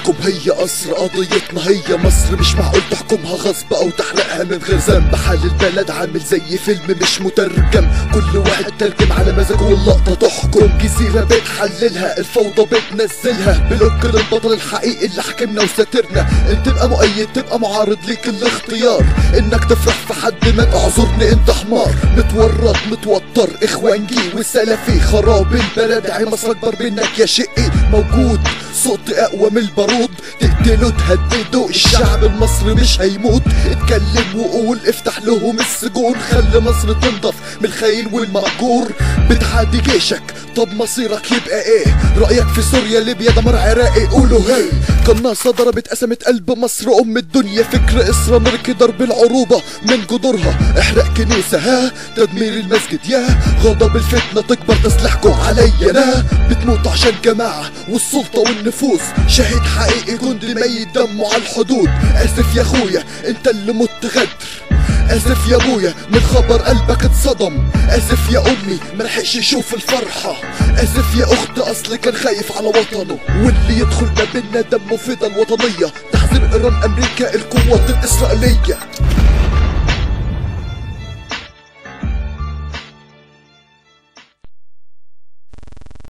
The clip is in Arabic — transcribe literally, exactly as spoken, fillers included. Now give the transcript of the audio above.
تحكم، هي أسر قضيتنا هي مصر، مش معقول تحكمها غصب أو تحرقها من غير ذنب. حال البلد عامل زي فيلم مش مترجم، كل واحد ترجم على مزاجه واللقطة تحكم. جزيرة بتحللها، الفوضى بتنزلها، بلوك للبطل الحقيقي اللي حكمنا وساترنا. انت تبقى مؤيد تبقى معارض ليك الاختيار، انك تفرح في حد مات اعذرني انت حمار. متورط متوتر اخوانجي وسلفي، خراب البلد عي مصر اكبر منك يا شقي. موجود صوت اقوى من البارود، تقتله تهدده الشعب المصري مش هيموت. اتكلم وقول افتح لهم السجون، خلي مصر تنضف من الخاين والمأجور. بتعادي جيشك طب مصيرك يبقى ايه؟ رأيك في سوريا ليبيا دمار عراقي قولوا هي. قناصة ضربت قسمت قلب مصر ام الدنيا، فكر اسرى ملك ضرب العروبة من جذورها. احرق كنيسة ها تدمير المسجد يا غضب الفتنة تكبر تسلحكوا عليا انا. بتموت عشان جماعة والسلطة والنفوس، شهيد حقيقي جندي ميت دمه على الحدود. اسف يا اخويا انت اللي مت غدر، اسف يا ابويا من خبر قلبك اتصدم. اسف يا امي ملحقش يشوف الفرحة، اسف يا اخت اصل كان خايف على وطنه. واللي يدخل ما بينا دمه فدا الوطنية، تحذير ايران امريكا القوات الاسرائيلية.